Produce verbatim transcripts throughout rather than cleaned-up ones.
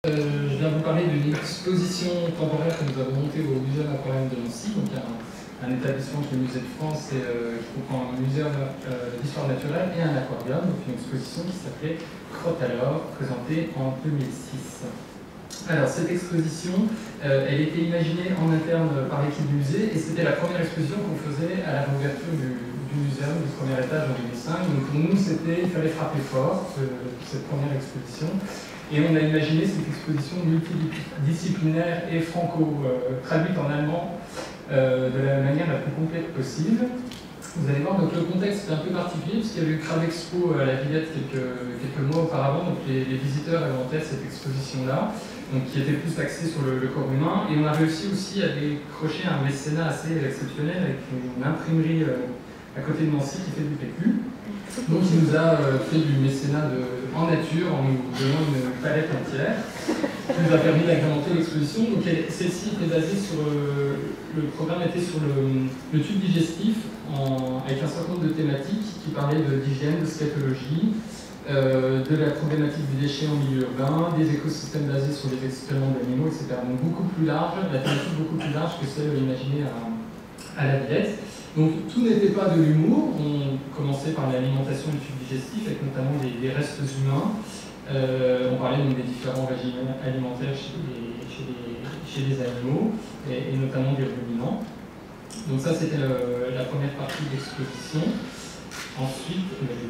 Euh, je viens vous parler d'une exposition temporaire que nous avons montée au Muséum aquarium de Nancy, donc un, un établissement qui est le Musée de France et euh, qui comprend un muséum euh, d'histoire naturelle et un aquarium, donc une exposition qui s'appelait Crotte à l'or, présentée en deux mille six. Alors cette exposition, euh, elle était imaginée en interne par l'équipe du musée et c'était la première exposition qu'on faisait à la réouverture du, du muséum du premier étage en deux mille cinq. Donc pour nous, c'était, il fallait frapper fort euh, cette première exposition. Et on a imaginé cette exposition multidisciplinaire et franco, euh, traduite en allemand euh, de la manière la plus complète possible. Vous allez voir, donc le contexte est un peu particulier, puisqu'il y a eu le Crab Expo à la Villette quelques, quelques mois auparavant, donc les, les visiteurs avaient en tête cette exposition-là, donc qui était plus axée sur le, le corps humain, et on a réussi aussi à décrocher un mécénat assez exceptionnel avec une imprimerie euh, à côté de Nancy qui fait du P Q. Donc il nous a euh, fait du mécénat de, en nature en nous donnant une palette entière qui nous a permis d'agrémenter l'exposition. Donc celle-ci était basée sur euh, le programme était sur le, le tube digestif en, avec un certain nombre de thématiques qui parlaient d'hygiène, de scatologie, euh, de la problématique des déchets en milieu urbain, des écosystèmes basés sur les excréments d'animaux, et cetera. Donc beaucoup plus large, la thématique beaucoup plus large que celle imaginée à, à la Villette. Donc tout n'était pas de l'humour, on commençait par l'alimentation du tube digestif avec notamment des, des restes humains. Euh, on parlait donc des différents régimes alimentaires chez les, chez les, chez les animaux et, et notamment des ruminants. Donc ça c'était la première partie de l'exposition. Ensuite,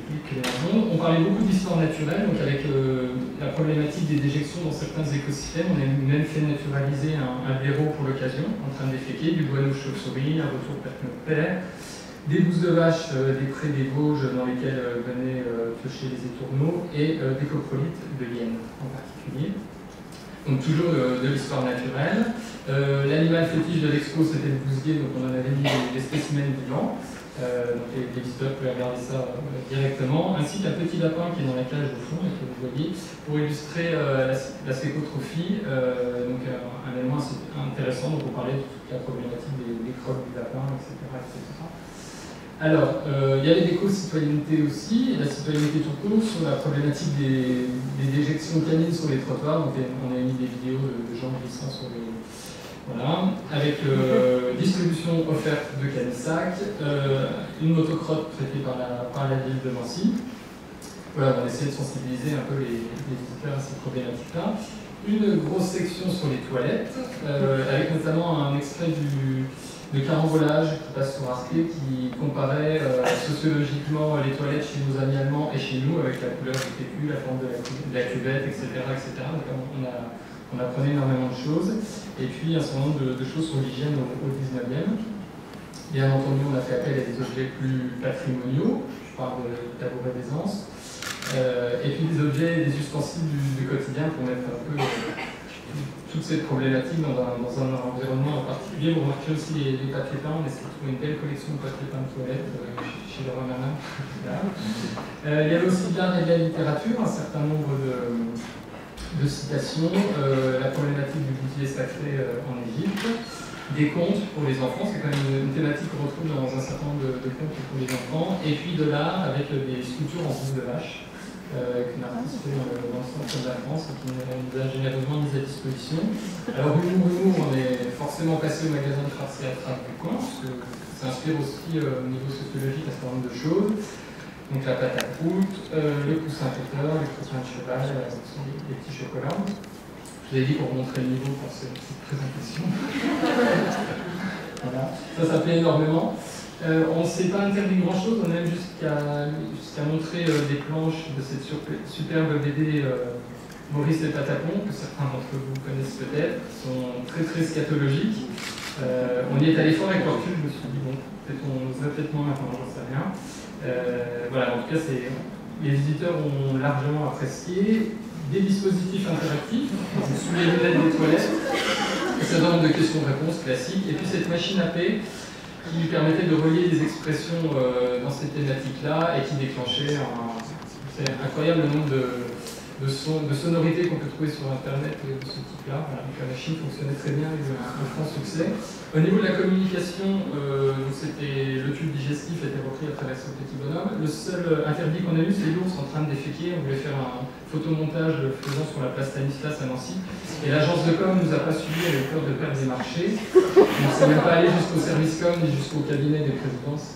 on parlait beaucoup d'histoire naturelle, donc avec euh, la problématique des déjections dans certains écosystèmes. On a même fait naturaliser un, un blaireau pour l'occasion, en train de déféquer, du guano de chauve-souris, un retour père, des bousses de vache euh, des prés des Vosges dans lesquels euh, venaient euh, piocher les étourneaux, et euh, des coprolites de hyènes en particulier. Donc toujours euh, de l'histoire naturelle. Euh, L'animal fétiche de l'expo c'était le bousguet, donc on en avait mis des spécimens vivants. Euh, donc les, les visiteurs peuvent regarder ça euh, directement, ainsi qu'un petit lapin qui est dans la cage au fond, et que vous voyez, pour illustrer euh, la, la spécotrophie, euh, donc euh, un élément assez intéressant, donc on parlait de toute la problématique des, des crottes du lapin, et cetera et cetera. Alors, euh, il y avait l'éco-citoyenneté aussi, et la citoyenneté tout court sur la problématique des, des déjections canines sur les trottoirs, donc on a mis des vidéos de, de gens glissant sur les... Voilà, avec euh, distribution offerte de canisac, euh, une motocrotte traitée par la, par la ville de Nancy. Voilà, on a essayé de sensibiliser un peu les, les visiteurs à ces problématiques-là. Une grosse section sur les toilettes, euh, avec notamment un extrait du, de Carambolage qui passe sur Arte, qui comparait euh, sociologiquement les toilettes chez nos amis allemands et chez nous, avec la couleur du P Q, la forme de la, de la cuvette, et cetera et cetera. Donc on a On apprenait énormément de choses, et puis un certain nombre de, de choses sur l'hygiène au, au dix-neuvième. Bien entendu, on a fait appel à des objets plus patrimoniaux, je parle de tabouret d'aisance, euh, et puis des objets, des ustensiles du, du quotidien pour mettre un peu euh, toute cette problématique dans un, dans un environnement en particulier. Vous remarquez aussi les, les papiers peints, on essaie de trouver une belle collection de papiers peints de toilette euh, chez Leroy Merlin. Euh, il y avait aussi de l'art et de la littérature, un certain nombre de... de citations, euh, la problématique du bouclier sacré euh, en Égypte, des contes pour les enfants, c'est quand même une, une thématique qu'on retrouve dans un certain nombre de, de contes pour les enfants, et puis de l'art avec euh, des sculptures en bouse de vache, euh, qu'une artiste fait dans, dans le centre de la France et qui nous a généreusement mis à disposition. Alors, humour, humour, on est forcément passé au magasin de farce et attrape du coin, parce que ça inspire aussi euh, au niveau sociologique un certain nombre de choses. Donc la pâte à croûte, euh, le coussin péteur, les croissants de cheval, euh, les, les petits chocolats. Je vous ai dit pour montrer le niveau pour cette petite présentation. Voilà. Ça, ça plaît énormément. Euh, on ne s'est pas interdit grand-chose, on a même jusqu'à jusqu'à montrer euh, des planches de cette superbe B D euh, Maurice et Patapon, que certains d'entre vous connaissent peut-être, qui sont très très scatologiques. Euh, on y est allé fort avec leur cul, je me suis dit, bon, peut-être on oserait peut-être moins maintenant, j'en sais rien. Euh, voilà, en tout cas, les visiteurs ont largement apprécié. Des dispositifs interactifs, sous les lunettes des toilettes, un certain nombre de questions-réponses classiques, et puis cette machine à P qui lui permettait de relier des expressions euh, dans cette thématique-là et qui déclenchait un... C'est incroyable le nombre de, de, son, de sonorité qu'on peut trouver sur Internet de ce type-là. Voilà, donc la machine fonctionnait très bien, avec un franc succès. Au niveau de la communication, euh, c'était le tube digestif était repris à travers ce petit bonhomme. Le seul interdit qu'on a eu, c'est l'ours en train de déféquer. On voulait faire un photomontage faisant sur la place Stanislas à Nancy. Et l'agence de com ne nous a pas suivi, avec peur de perdre des marchés. On ne s'est même pas allé jusqu'au service com ni jusqu'au cabinet des présidences.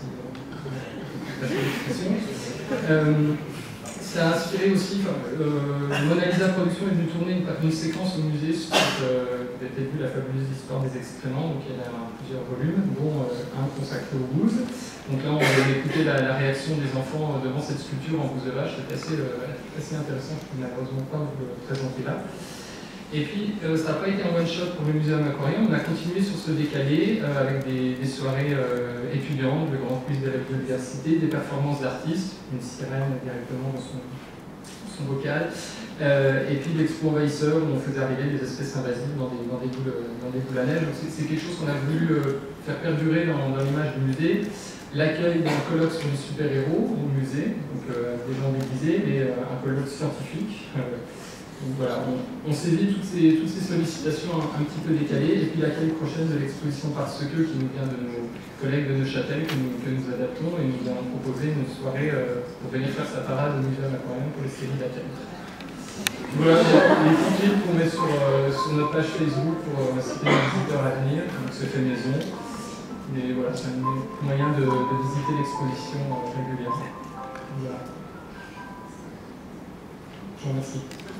Euh, ça a inspiré aussi, euh, Mona Lisa Production est venue tourner une, une séquence au musée sur, euh, vous avez peut-être vu la fabuleuse histoire des excréments, donc il y a plusieurs volumes, dont euh, un consacré aux bouses. Donc là on va écouter la, la réaction des enfants devant cette sculpture en bouse de vache, c'est assez, euh, assez intéressant, je ne peux malheureusement pas vous le présenter là. Et puis, euh, ça n'a pas été un one-shot pour le Muséum Aquarium, on a continué sur ce décalé euh, avec des, des soirées euh, étudiantes, le grand quiz de la biodiversité, des performances d'artistes, une sirène directement dans son, son bocal, euh, et puis l'expo envahisseur où on faisait arriver des espèces invasives dans des, dans des, boules, dans des boules à neige. C'est quelque chose qu'on a voulu euh, faire perdurer dans, dans l'image du musée. L'accueil d'un colloque sur les super-héros au musée, donc euh, des gens déguisés, mais euh, un colloque scientifique. Euh, Donc voilà, on, on saisit toutes ces, toutes ces sollicitations un, un petit peu décalées, et puis l'accueil prochaine de l'exposition Parce que, qui nous vient de nos collègues de Neuchâtel, que nous, que nous adaptons, et nous avons proposé une soirée euh, pour venir faire sa parade au Muséum Aquarium pour les séries d'accueil. Voilà les profils qu'on met sur, euh, sur notre page Facebook pour euh, inciter les visiteurs à venir, donc c'est fait maison. Mais voilà, c'est un moyen de, de visiter l'exposition euh, régulièrement. Voilà. Je vous remercie.